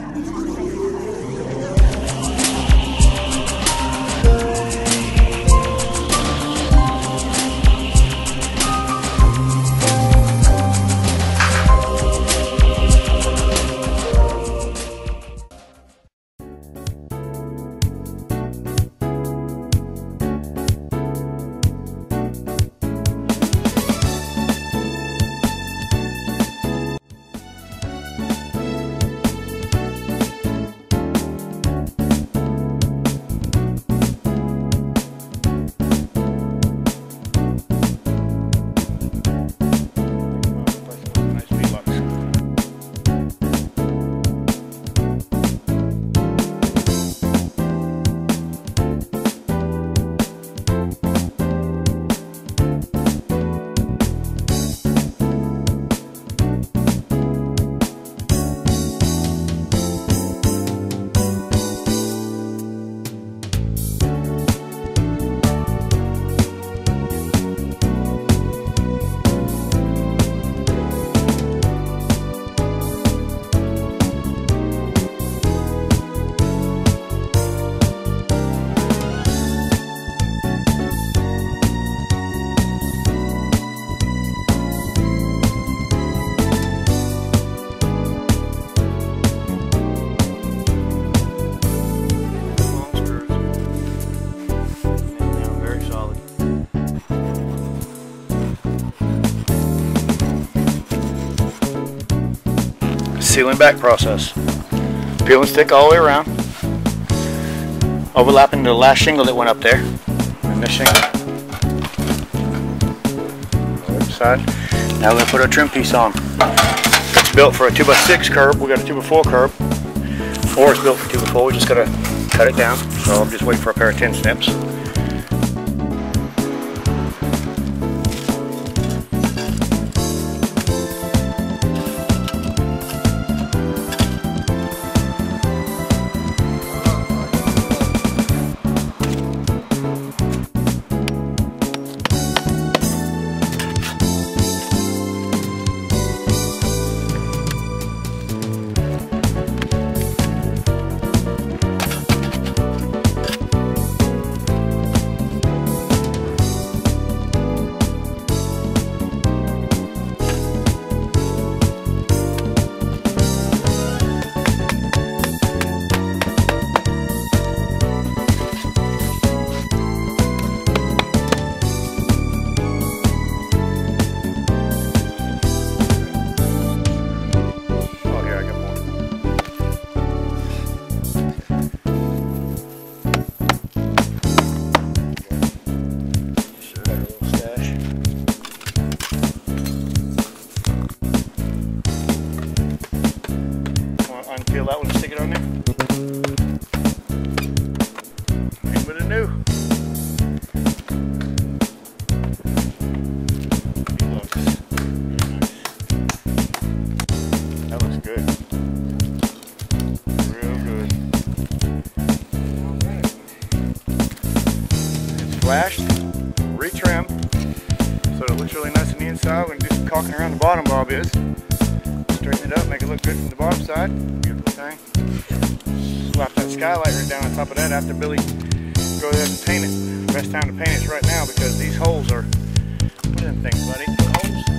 Sealing back process. Peel and stick all the way around, overlapping the last shingle that went up there, and this shingle. Other side. Now we're going to put our trim piece on. It's built for a 2x6 curb. We got a 2x4 curb, or it's built for 2x4. We just got to cut it down. So I'm just waiting for a pair of 10 snips. Unpeel that one and stick it on there. Ain't but a new. Looks very nice. That looks good. Real good. It's flashed, retrimmed, so it looks really nice on the inside. We can do some caulking around the bottom, Bob is. Straighten it up, make it look good from the bottom side. Beautiful thing. Slap that skylight right down on top of that after Billy goes there and paint it. Best time to paint it is right now because these holes are, what are them things, buddy? Holes?